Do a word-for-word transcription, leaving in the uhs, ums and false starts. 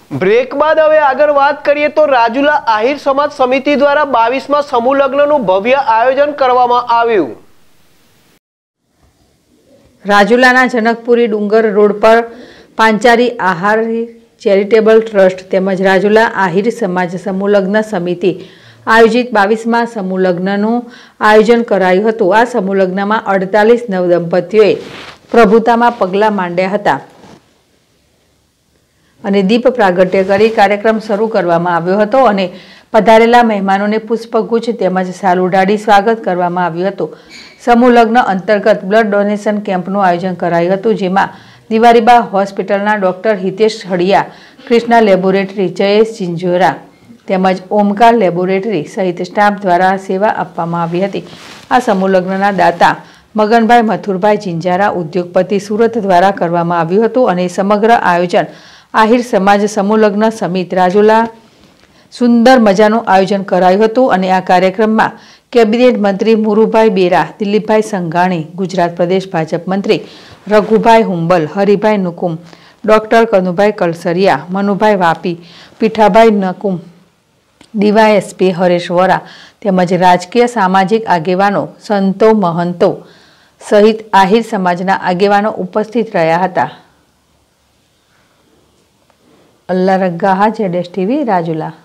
Break બાદ હવે આગળ વાત કરીએ તો રાજુલા આહિર સમાજ સમિતિ દ્વારા બાવીસમાં સમૂહ લગ્નનું ભવ્ય આયોજન કરવામાં આવ્યું। રાજુલાના જનકપુરી ડુંગર રોડ પર પાંચારી આહાર ચેરિટેબલ ટ્રસ્ટ તેમજ રાજુલા આહિર સમાજ સમૂહ લગ્ન સમિતિ આયોજિત બાવીસમાં સમૂહ લગ્નનું આયોજન કરાયું હતું। આ સમૂહ લગ્નમાં અડતાલીસ નવદંપતીઓએ પ્રભુતામાં પગલાં માંડ્યા હતા અને દીપ પ્રાગટ્ય કરી કાર્યક્રમ શરૂ કરવામાં આવ્યો હતો અને પધારેલા મહેમાનોને પુષ્પગુચ્છ તેમજ શાલ ઉડાડી સ્વાગત કરવામાં આવ્યું હતું। સમૂહ લગ્ન અંતર્ગત બ્લડ ડોનેશન કેમ્પનું આયોજન કરાયું હતું, જેમાં દિવારીબા હોસ્પિટલના ડોક્ટર હિતેશ હળિયા, કૃષ્ણા લેબોરેટરી જયેશ ચિંજોરા તેમજ ઓમકાર લેબોરેટરી સહિત સ્ટાફ દ્વારા સેવા આપવામાં આવી હતી। આ સમૂહ લગ્નના દાતા મગનભાઈ મથુરભાઈ ચિંજારા ઉદ્યોગપતિ સુરત દ્વારા કરવામાં આવ્યું હતું અને સમગ્ર આયોજન આહિર સમાજ સમૂહ લગ્ન સમિતિ રાજુલા સુંદર મજાનું આયોજન કરાયું હતું અને આ કાર્યક્રમમાં કેબિનેટ મંત્રી મુરુભાઈ બેરા, દિલીપભાઈ સંઘાણી, ગુજરાત પ્રદેશ ભાજપ મંત્રી રઘુભાઈ હુંબલ, હરિભાઈ નુકુમ, ડોક્ટર કનુભાઈ કલસરિયા, મનુભાઈ વાપી, પીઠાભાઈ નકુમ, ડીવાયએસપી હરેશ વોરા તેમજ રાજકીય સામાજિક આગેવાનો, સંતો, મહંતો સહિત આહિર સમાજના આગેવાનો ઉપસ્થિત રહ્યા હતા। અલ્લા રગ્ગાહા, જેડેશ ટીવી, રાજુલા।